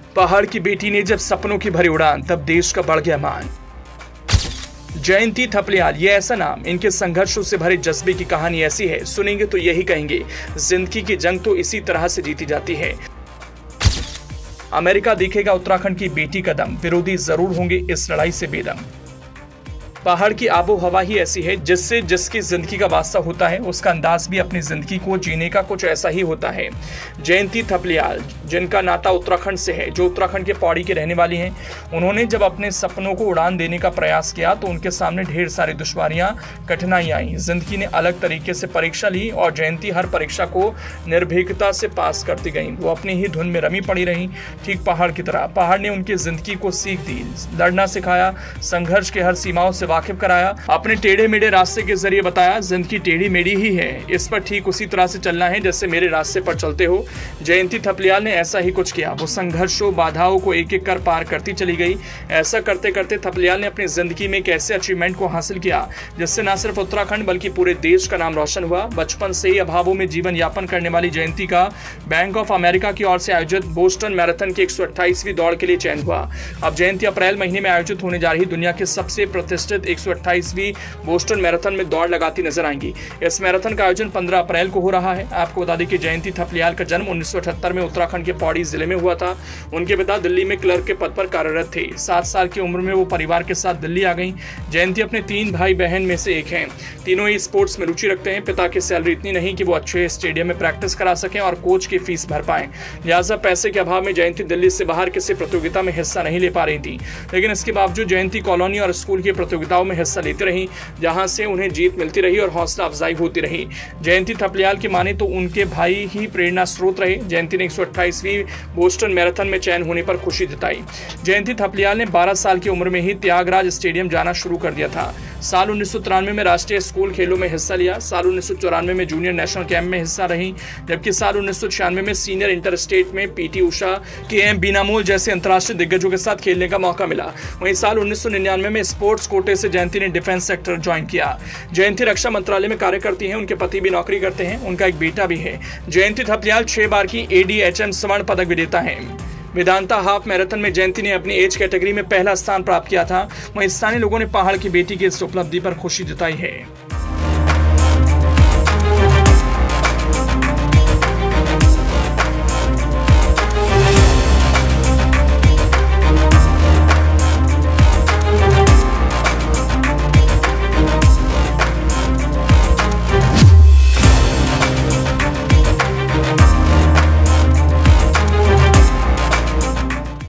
पहाड़ की बेटी ने जब सपनों की भरी उड़ान, तब देश का बढ़ गया मान। जयंती थपलियाल, ये ऐसा नाम, इनके संघर्षों से भरे जज्बे की कहानी ऐसी है, सुनेंगे तो यही कहेंगे, जिंदगी की जंग तो इसी तरह से जीती जाती है। अमेरिका देखेगा उत्तराखंड की बेटी का दम, विरोधी जरूर होंगे इस लड़ाई से बेदम। पहाड़ की आबो हवा ही ऐसी है जिससे जिसकी जिंदगी का वास्ता होता है उसका अंदाज भी अपनी जिंदगी को जीने का कुछ ऐसा ही होता है। जयंती थपलियाल, जिनका नाता उत्तराखंड से है, जो उत्तराखंड के पौड़ी के रहने वाली हैं, उन्होंने जब अपने सपनों को उड़ान देने का प्रयास किया तो उनके सामने ढेर सारी दुश्वारियां, कठिनाइयां आई। जिंदगी ने अलग तरीके से परीक्षा ली और जयंती हर परीक्षा को निर्भीकता से पास करती गई। वो अपनी ही धुन में रमी पड़ी रही, ठीक पहाड़ की तरह। पहाड़ ने उनकी जिंदगी को सीख दी, लड़ना सिखाया, संघर्ष के हर सीमाओं से वाकिफ कराया, अपने टेढ़े मेढ़े रास्ते के जरिए बताया जिंदगी टेढ़ी मेढ़ी ही है, इस पर ठीक उसी तरह से चलना है जैसे मेरे रास्ते पर चलते हो। जयंती थपलियाल ने ऐसा ही कुछ किया। वो संघर्षों, बाधाओं को एक एक कर पार करती चली गई। ऐसा करते करते थपलियाल ने अपनी जिंदगी में एक ऐसे अचीवमेंट को हासिल किया जिससे न सिर्फ उत्तराखंड बल्कि पूरे देश का नाम रोशन हुआ। बचपन से ही अभावों में जीवन यापन करने वाली जयंती का बैंक ऑफ अमेरिका की ओर से आयोजित बोस्टन मैराथन की 128वीं दौड़ के लिए चयन हुआ। अब जयंती अप्रैल महीने में आयोजित होने जा रही दुनिया के सबसे प्रतिष्ठित 128वीं बोस्टन मैराथन में दौड़ लगाती नजर आएंगी। इस मैराथन का आयोजन 15 अप्रैल को हो रहा है। आपको बता दें कि जयंती थपलियाल का जन्म 1978 में उत्तराखंड के पौड़ी जिले में हुआ था। उनके पिता दिल्ली में क्लर्क के पद पर कार्यरत थे। 7 साल की उम्र में वो परिवार के साथ दिल्ली आ गई। जयंती अपने 3 भाई बहन में से एक हैं। तीनों ही स्पोर्ट्स में रुचि रखते हैं। पिता की सैलरी इतनी नहीं कि वो अच्छे स्टेडियम में प्रैक्टिस करा सकें और कोच की फीस भर पाएं, लिहाजा पैसे के अभाव में जयंती दिल्ली से बाहर किसी प्रतियोगिता में हिस्सा नहीं ले पा रही थी। लेकिन इसके बावजूद जयंती कॉलोनी और स्कूल की प्रतियोगिताओं में हिस्सा लेती रही, जहां से उन्हें जीत मिलती रही और हौसला अफजाई होती रही। जयंती थपलियाल की माने तो उनके भाई ही प्रेरणा स्रोत रहे। जयंती ने 128वीं बोस्टन मैराथन में चयन होने पर खुशी जताई। जयंती थपलियाल ने 12 साल की उम्र में ही त्यागराज स्टेडियम जाना शुरू कर दिया था। साल 1993 में राष्ट्रीय स्कूल खेलों में हिस्सा लिया। साल 1994 में जूनियर नेशनल कैंप में हिस्सा रही, जबकि साल 1996 में सीनियर इंटर स्टेट में पीटी उषा, के बीनामोल जैसे अंतर्राष्ट्रीय दिग्गजों के साथ खेलने का मौका मिला। वहीं साल 1999 में स्पोर्ट्स कोटे से जयंती ने डिफेंस सेक्टर ज्वाइन किया। जयंती रक्षा मंत्रालय में कार्य करती हैं। उनके पति भी नौकरी करते हैं। उनका एक बेटा भी है। जयंती थपलियाल 6 बार की ADHM स्वर्ण पदक विजेता हैं। वेदांता हाफ मैराथन में जयंती ने अपनी एज कैटेगरी में पहला स्थान प्राप्त किया था। वहीं स्थानीय लोगों ने पहाड़ की बेटी की इस उपलब्धि पर खुशी जताई है।